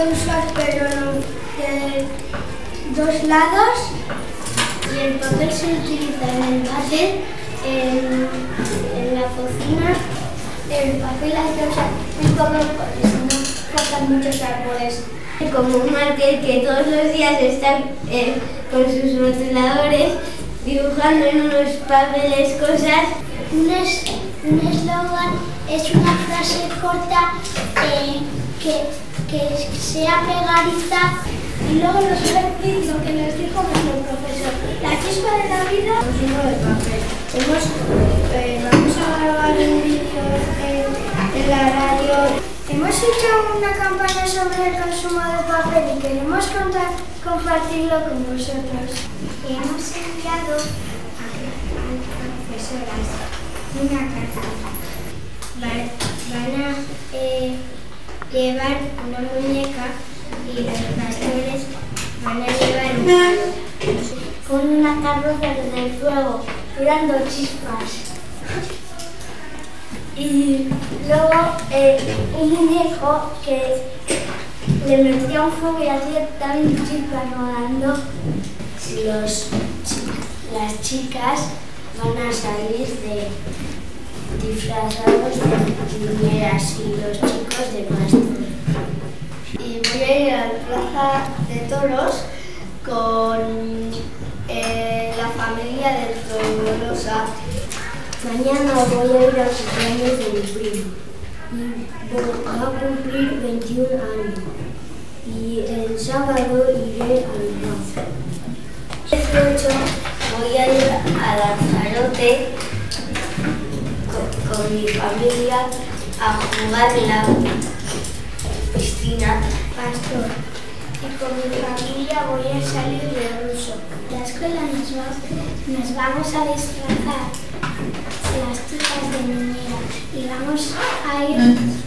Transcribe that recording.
que usar, pero no de dos lados, y el papel se utiliza en el váter, en la cocina. El papel hay que usar un poco porque si no cortan muchos árboles. Como un marker que todos los días están con sus rotuladores dibujando en unos papeles cosas. Un eslogan es una frase corta que sea pegadiza, y luego nos va a decir lo que nos dijo nuestro profesor. La chispa de la vida, consumo de papel. Vamos a grabar un vídeo en la radio. Hemos hecho una campaña sobre el consumo de papel y queremos compartirlo con vosotros. Hemos enviado a profesoras una carta. Van a llevar una muñeca y los pastores van a llevar un palo con una carroza de fuego tirando chispas. Y luego un muñeco que le metía un fuego y hacía también chispas volando. Las chicas van a salir disfrazados de niñeras y los chicos de pastor. Y voy a ir a la plaza de toros con la familia de Torolosa. Mañana voy a ir al cumpleaños de mi primo y va a cumplir 21 años. Y el sábado iré al plaza. El 18 voy a ir a Lanzarote con mi familia a jugar en la piscina Pastor. Y con mi familia voy a salir de ruso. En la escuela nos vamos a disfrazar las chicas de niñera y vamos a ir